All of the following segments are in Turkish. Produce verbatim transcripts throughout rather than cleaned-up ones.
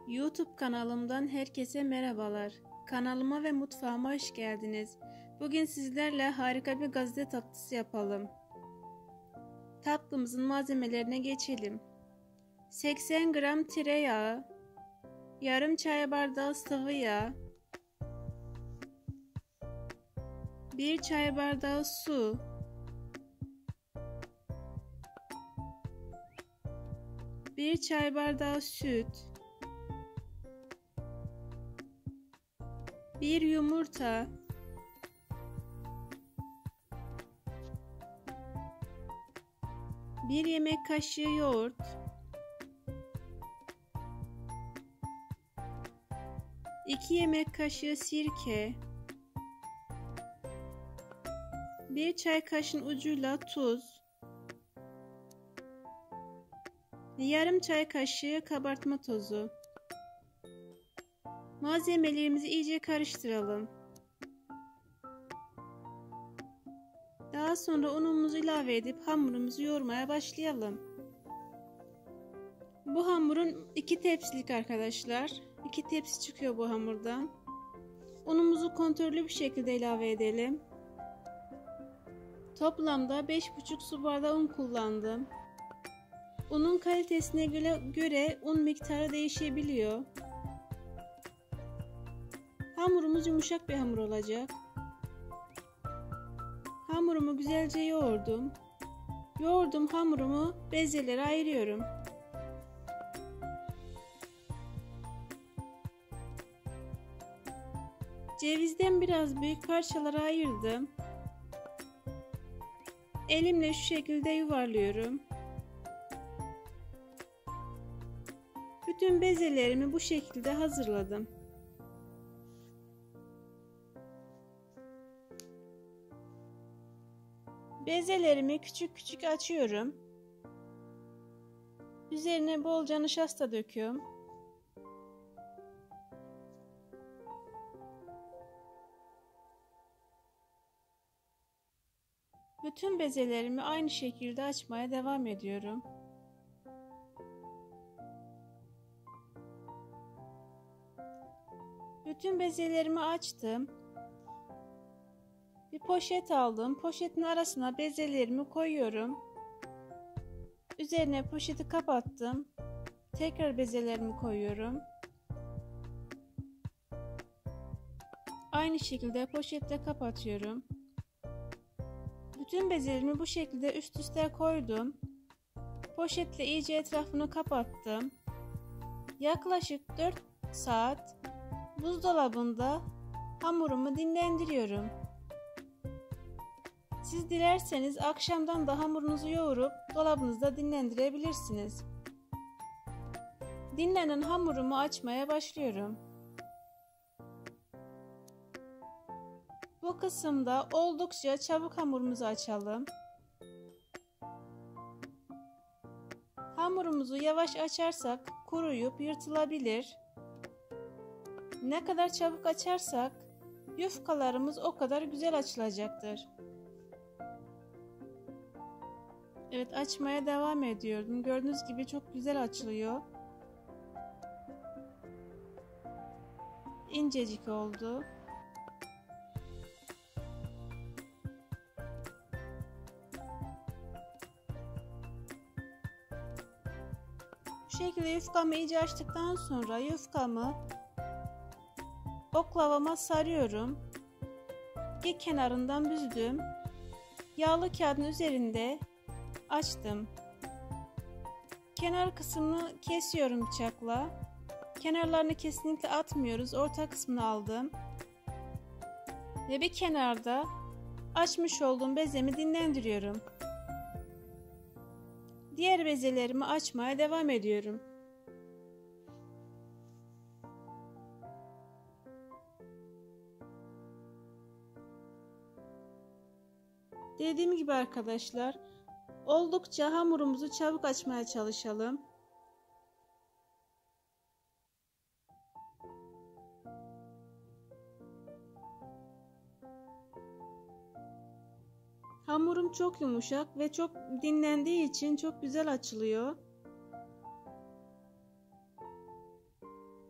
YouTube kanalımdan herkese merhabalar. Kanalıma ve mutfağıma hoş geldiniz. Bugün sizlerle harika bir gazete tatlısı yapalım. Tatlımızın malzemelerine geçelim. seksen gram tereyağı, yarım çay bardağı sıvı yağ, bir çay bardağı su, bir çay bardağı süt, bir yumurta, bir yemek kaşığı yoğurt, iki yemek kaşığı sirke, bir çay kaşığının ucuyla tuz, yarım çay kaşığı kabartma tozu. Malzemelerimizi iyice karıştıralım. Daha sonra unumuzu ilave edip hamurumuzu yoğurmaya başlayalım. Bu hamurun iki tepsilik arkadaşlar. iki tepsi çıkıyor bu hamurdan. Unumuzu kontrollü bir şekilde ilave edelim. Toplamda beş buçuk su bardağı un kullandım. Unun kalitesine göre, göre un miktarı değişebiliyor. Hamurumuz yumuşak bir hamur olacak. Hamurumu güzelce yoğurdum. Yoğurdum hamurumu bezelere ayırıyorum. Cevizden biraz büyük parçalara ayırdım. Elimle şu şekilde yuvarlıyorum. Bütün bezelerimi bu şekilde hazırladım. Bezelerimi küçük küçük açıyorum. Üzerine bolca nişasta döküyorum. Bütün bezelerimi aynı şekilde açmaya devam ediyorum. Bütün bezelerimi açtım. Bir poşet aldım. Poşetin arasına bezelerimi koyuyorum. Üzerine poşeti kapattım. Tekrar bezelerimi koyuyorum. Aynı şekilde poşetle kapatıyorum. Bütün bezelerimi bu şekilde üst üste koydum. Poşetle iyice etrafını kapattım. Yaklaşık dört saat buzdolabında hamurumu dinlendiriyorum. Siz dilerseniz akşamdan da hamurunuzu yoğurup dolabınızda dinlendirebilirsiniz. Dinlenen hamurumu açmaya başlıyorum. Bu kısımda oldukça çabuk hamurumuzu açalım. Hamurumuzu yavaş açarsak kuruyup yırtılabilir. Ne kadar çabuk açarsak yufkalarımız o kadar güzel açılacaktır. Evet, açmaya devam ediyorum. Gördüğünüz gibi çok güzel açılıyor. İncecik oldu. Bu şekilde yufkamı iyice açtıktan sonra yufkamı oklavama sarıyorum. İki kenarından büzdüm. Yağlı kağıdın üzerinde açtım. Kenar kısmını kesiyorum bıçakla. Kenarlarını kesinlikle atmıyoruz. Orta kısmını aldım. Ve bir kenarda açmış olduğum bezemi dinlendiriyorum. Diğer bezelerimi açmaya devam ediyorum. Dediğim gibi arkadaşlar, oldukça hamurumuzu çabuk açmaya çalışalım. Hamurum çok yumuşak ve çok dinlendiği için çok güzel açılıyor.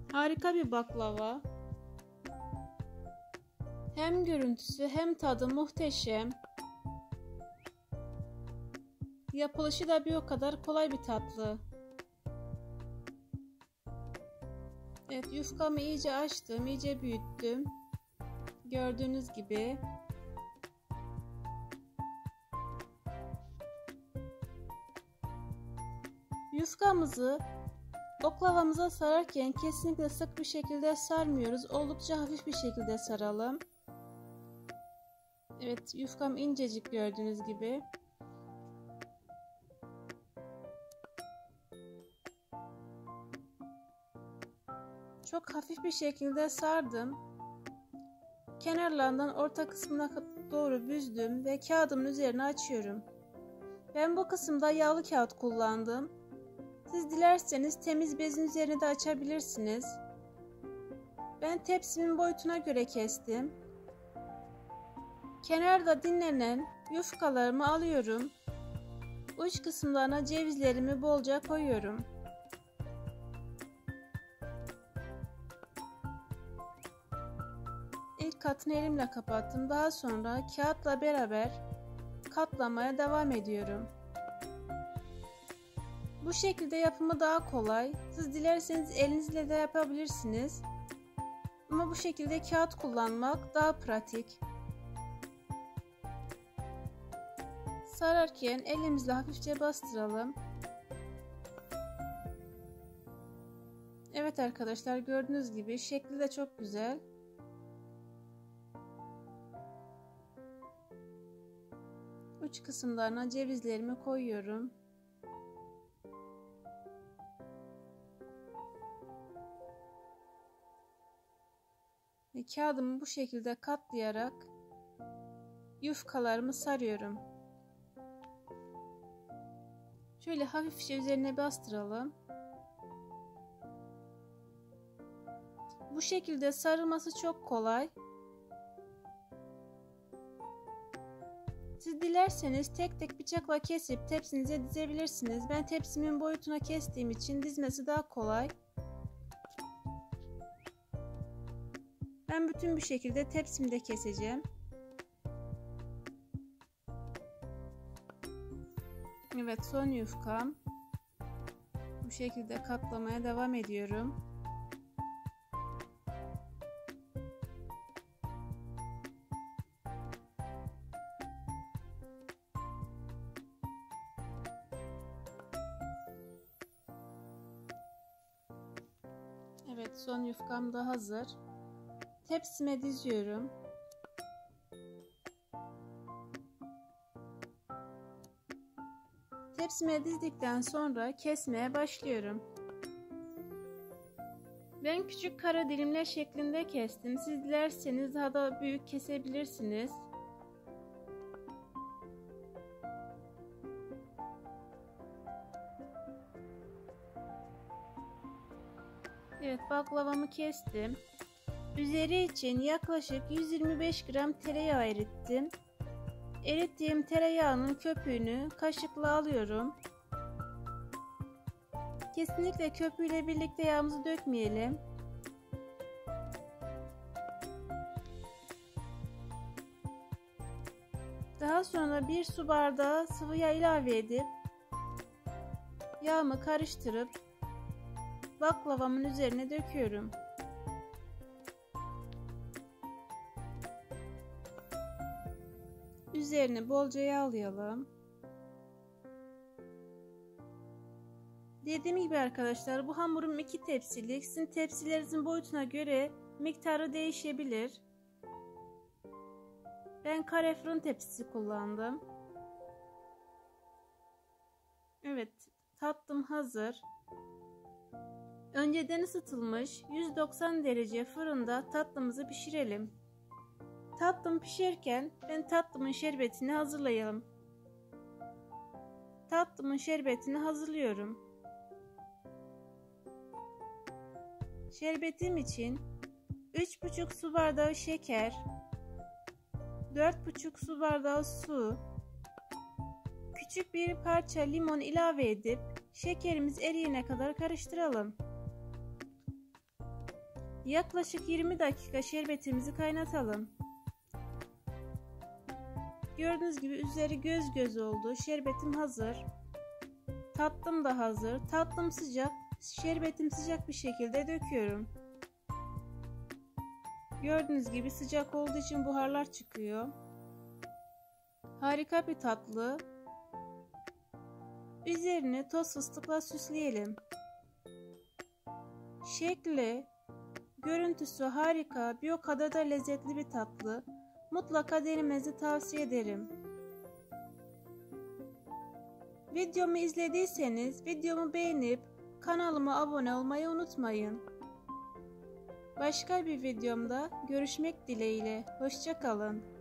Harika bir baklava. Hem görüntüsü hem tadı muhteşem. Yapılışı da bir o kadar kolay bir tatlı. Evet, yufkamı iyice açtım, iyice büyüttüm. Gördüğünüz gibi. Yufkamızı oklavamıza sararken kesinlikle sık bir şekilde sarmıyoruz. Oldukça hafif bir şekilde saralım. Evet, yufkam incecik gördüğünüz gibi. Çok hafif bir şekilde sardım. Kenarlarından orta kısmına doğru büzdüm ve kağıdımın üzerine açıyorum. Ben bu kısımda yağlı kağıt kullandım. Siz dilerseniz temiz bezin üzerine de açabilirsiniz. Ben tepsimin boyutuna göre kestim. Kenarda dinlenen yufkalarımı alıyorum. Uç kısımlarına cevizlerimi bolca koyuyorum. İlk katını elimle kapattım. Daha sonra kağıtla beraber katlamaya devam ediyorum. Bu şekilde yapımı daha kolay. Siz dilerseniz elinizle de yapabilirsiniz. Ama bu şekilde kağıt kullanmak daha pratik. Sararken elimizle hafifçe bastıralım. Evet arkadaşlar, gördüğünüz gibi şekli de çok güzel. Uç kısımlarına cevizlerimi koyuyorum. Ve kağıdımı bu şekilde katlayarak yufkalarımı sarıyorum. Şöyle hafifçe üzerine bastıralım. Bu şekilde sarılması çok kolay. Siz dilerseniz tek tek bıçakla kesip tepsinize dizebilirsiniz. Ben tepsimin boyutuna kestiğim için dizmesi daha kolay. Ben bütün bir şekilde tepsimde keseceğim. Evet, son yufkam. Bu şekilde katlamaya devam ediyorum. Evet, son yufkam da hazır. Tepsime diziyorum. Tepsime dizdikten sonra kesmeye başlıyorum. Ben küçük kara dilimler şeklinde kestim. Siz dilerseniz daha da büyük kesebilirsiniz. Evet, baklavamı kestim. Üzeri için yaklaşık yüz yirmi beş gram tereyağı erittim. Erittiğim tereyağının köpüğünü kaşıkla alıyorum. Kesinlikle köpüğüyle birlikte yağımızı dökmeyelim. Daha sonra bir su bardağı sıvı yağ ilave edip yağımı karıştırıp baklavamın üzerine döküyorum. Üzerine bolca yağlayalım. Dediğim gibi arkadaşlar, bu hamurum iki tepsilik. Sizin tepsilerinizin boyutuna göre miktarı değişebilir. Ben kare fırın tepsisi kullandım. Evet, tatlım hazır. Önceden ısıtılmış yüz doksan derece fırında tatlımızı pişirelim. Tatlım pişerken ben tatlımın şerbetini hazırlayalım. Tatlımın şerbetini hazırlıyorum. Şerbetim için üç buçuk su bardağı şeker, dört buçuk su bardağı su, küçük bir parça limon ilave edip şekerimiz eriyene kadar karıştıralım. Yaklaşık yirmi dakika şerbetimizi kaynatalım. Gördüğünüz gibi üzeri göz göz oldu. Şerbetim hazır. Tatlım da hazır. Tatlım sıcak. Şerbetim sıcak bir şekilde döküyorum. Gördüğünüz gibi sıcak olduğu için buharlar çıkıyor. Harika bir tatlı. Üzerini toz fıstıkla süsleyelim. Şekli, görüntüsü harika, bir o kadar da lezzetli bir tatlı. Mutlaka denemenizi tavsiye ederim. Videomu izlediyseniz videomu beğenip kanalıma abone olmayı unutmayın. Başka bir videomda görüşmek dileğiyle. Hoşça kalın.